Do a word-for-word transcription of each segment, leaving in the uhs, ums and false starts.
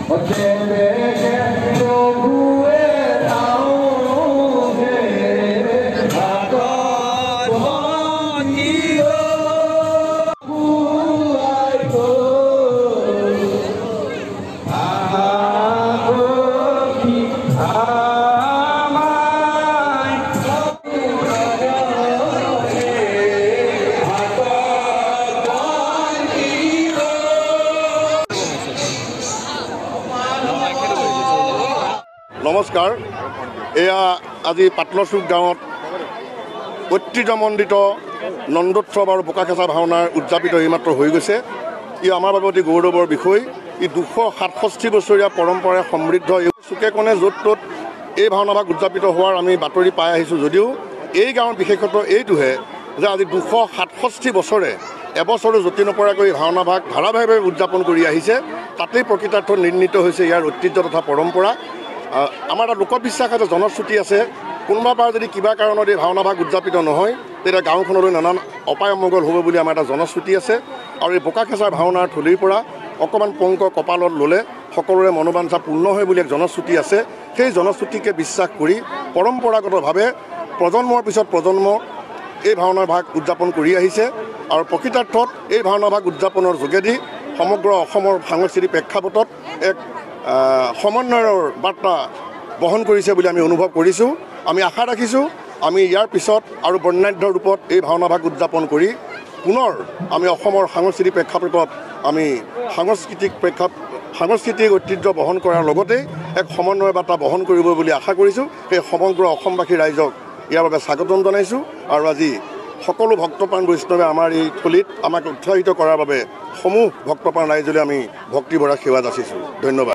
নমস্কাৰ এয়া আজি পাটলচুক গাঁৱত ঐতিহ্যমণ্ডিত নন্দোৎসৱ আৰু বোকাখেঁচা ভাওনাৰ উদযাপিত এইমাত্ৰ হৈ গৈছে। ই আমাৰ বাবে অতি গৌৰৱৰ বিষয়। ই দুশ সাতষষ্ঠি বছৰীয়া পৰম্পৰাৰে সমৃদ্ধ। এই চুকে কোণে য'ত ত'ত এই ভাওনাভাগ উদযাপিত হোৱাৰ আমি বাতৰি পাই আহিছোঁ যদিও এই গাঁৱৰ বিশেষত্ব এইটোহে যে আজি দুশ সাতষষ্ঠি বছৰে এবছৰো যতি নপৰাকৈ এই ভাওনাভাগ ধাৰাবাহিকভাৱে উদযাপন কৰি আহিছে। তাতেই প্ৰকৃতাৰ্থত নিৰ্ণিত হৈছে ইয়াৰ ঐতিহ্য তথা পৰম্পৰা। আমাৰ এটা লোকবিশ্বাস আছে, জনশ্ৰুতি আছে, কোনোবা পৰা যদি কিবা কাৰণত এই ভাওনাভাগ উদযাপিত নহয় তেতিয়া গাঁওখনলৈ নানান অপায় অমংগল হ'ব বুলি আমাৰ এটা জনশ্ৰুতি আছে। আৰু এই বোকাখেঁচাৰ ভাওনাৰ থলীৰ পৰা অকণমান পংক কপালত ল'লে সকলোৰে মনোবাঞ্ছা পূৰ্ণ হয় বুলি এক জনশ্ৰুতি আছে। সেই জনশ্ৰুতিকে বিশ্বাস কৰি পৰম্পৰাগতভাৱে প্ৰজন্মৰ পিছত প্ৰজন্ম এই ভাওনাৰ ভাগ উদযাপন কৰি আহিছে। আৰু প্ৰকৃতাৰ্থত এই ভাওনাভাগ উদযাপনৰ যোগেদি সমগ্ৰ অসমৰ সাংস্কৃতিক প্ৰেক্ষাপটত এক সমন্বয়ৰ বাৰ্তা বহন কৰিছে বুলি আমি অনুভৱ কৰিছোঁ। আমি আশা ৰাখিছোঁ আমি ইয়াৰ পিছত আৰু বৰ্ণাঢ্য ৰূপত এই ভাওনাভাগ উদযাপন কৰি পুনৰ আমি অসমৰ সাংস্কৃতিক প্ৰেক্ষাপটত আমি সাংস্কৃতিক প্ৰেক্ষাপ সাংস্কৃতিক ঐতিহ্য বহন কৰাৰ লগতে এক সমন্বয় বাৰ্তা বহন কৰিব বুলি আশা কৰিছোঁ। সেই সমগ্ৰ অসমবাসী ৰাইজক ইয়াৰ বাবে স্বাগতম জনাইছোঁ। আৰু আজি সকলো ভক্তপ্ৰাণ বৈষ্ণৱে আমাৰ এই থলীত আমাক উৎসাহিত কৰাৰ বাবে সমূহ ভক্তপ্ৰাণ ৰাইজলৈ আমি ভক্তিভৰা সেৱা যাচিছোঁ। ধন্যবাদ।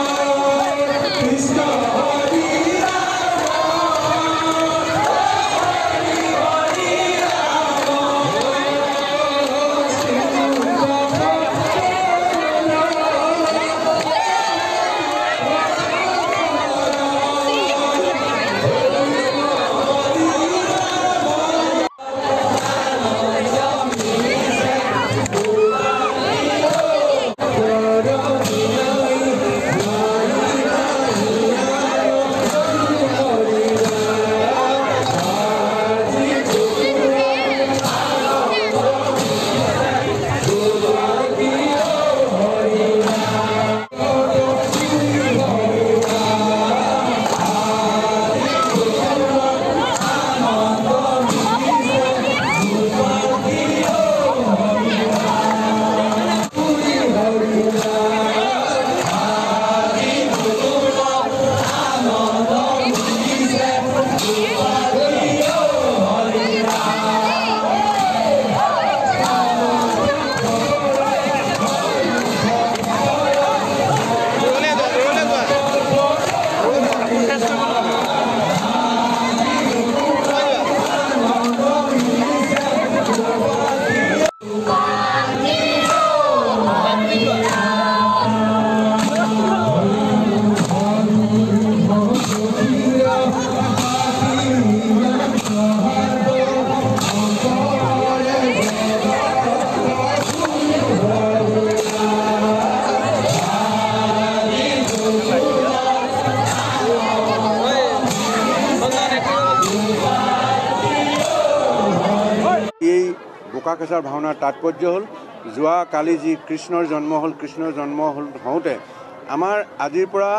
বোকাখেঁচাৰ ভাওনাৰ তাৎপৰ্য হ'ল যোৱা কালি যি কৃষ্ণৰ জন্ম হ'ল, কৃষ্ণৰ জন্ম হ'ল হওঁতে আমাৰ আজিৰ পৰা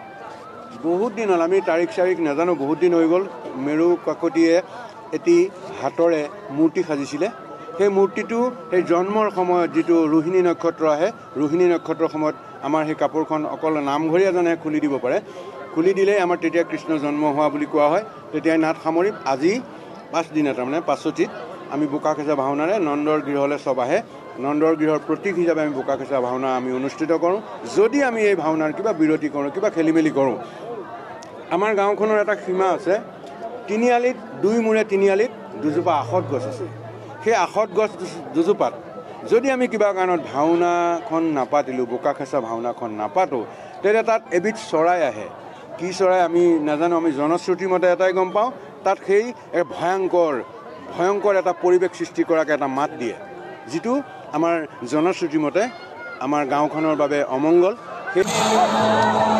বহুত দিন হ'ল, আমি তাৰিখ চাৰিখ নাজানো, বহুত দিন হৈ গ'ল, মেৰু কাকতিয়ে এটি হাতৰে মূৰ্তি সাজিছিলে। সেই মূৰ্তিটো সেই জন্মৰ সময়ত যিটো ৰোহিণী নক্ষত্ৰ আহে, ৰোহিণী নক্ষত্ৰৰ সময়ত আমাৰ সেই কাপোৰখন অকল নামঘৰীয়াজনে খুলি দিব পাৰে। খুলি দিলেই আমাৰ তেতিয়া কৃষ্ণ জন্ম হোৱা বুলি কোৱা হয়। তেতিয়াই নাট সামৰি আজি পাঁচদিনা তাৰমানে পাঁচতিত আমি বোকাখেঁচা ভাওনাৰে নন্দৰ গৃহলৈ চব আহে। নন্দৰ গৃহৰ প্ৰতীক হিচাপে আমি বোকাখেঁচা ভাওনা আমি অনুষ্ঠিত কৰোঁ। যদি আমি এই ভাওনাৰ কিবা বিৰতি কৰোঁ, কিবা খেলি মেলি কৰোঁ, আমাৰ গাঁওখনৰ এটা সীমা আছে, তিনিআলিত দুই মূৰে তিনিআলিত দুজোপা আশত গছ আছে। সেই আশত গছ দুজোপাত যদি আমি কিবা কাৰণত ভাওনাখন নাপাতিলোঁ, বোকাখেঁচা ভাওনাখন নাপাতোঁ, তেতিয়া তাত এবিধ চৰাই আহে। কি চৰাই আমি নাজানো, আমি জনশ্ৰুতিৰ মতে এটাই গম পাওঁ, তাত সেই এক ভয়ংকৰ ভয়ংকৰ এটা পৰিৱেশ সৃষ্টি কৰাকৈ এটা মাত দিয়ে, যিটো আমাৰ জনশ্ৰুতি মতে আমাৰ গাঁওখনৰ বাবে অমংগল। সেই